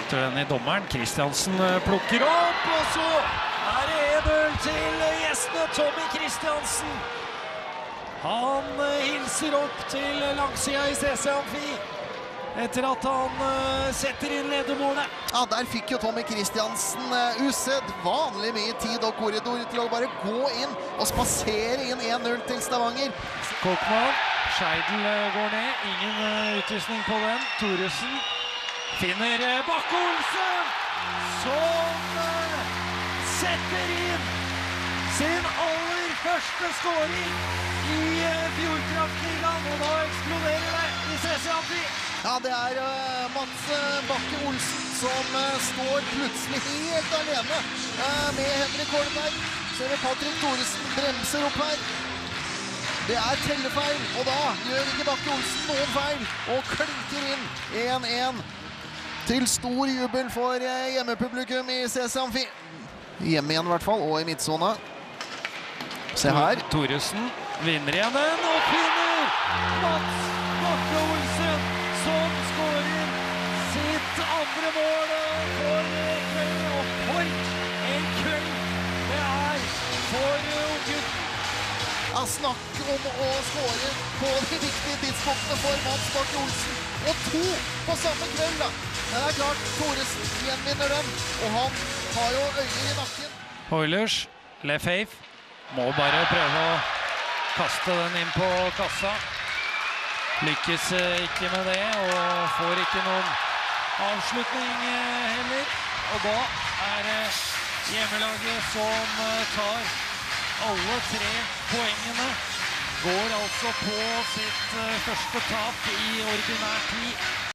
Setter den i dommeren. Kristiansen plukker opp, og så er det 1-0 til gjestene. Tommy Kristiansen. Han hilser opp til langsida i CC Amfi etter at han setter inn ledermålet. Ja, der fikk jo Tommy Kristiansen usedvanlig mye tid og korridor til å bare gå inn og spasere inn 1-0 til Stavanger. Kolkman, Scheidel går ned, ingen utvisning på den. Thoresen finner Bakke-Olsen, som setter inn sin aller første scoring i Fjordkraftligaen, og da eksploderer det i CC Amfi. Ja, det er Mats Bakke-Olsen som står plutselig helt alene med Henrik Holmberg. Ser vi Patrick Thoresen bremser opp her. Det er tellefeil, og da gjør ikke Bakke-Olsen noen feil, og klinker inn 1-1 til stor jubel for hjemmepublikum i CC Amfi. Hjemme igjen i hvert fall, og i midtzona. Se her. Thoresen vinner igjen den, og finner Mats Bakke-Olsen, som skårer sitt andre mål for kvelden. Og for en kveld det er for unggutten. Ja, snakk om å skåre på de viktige tidspunktene for Mats Bakke-Olsen. Og 2 på samme kveld, da. Men det er klart, Thoresen gjenvinner den, og han har jo øyer i nakken. Oilers, Lefebvre, må bare prøve å kaste den inn på kassa. Lykkes ikke med det, og får ikke noen avslutning heller. Og da er det hjemmelaget som tar alle 3 poengene. Går altså på sitt første tap i ordinær tid.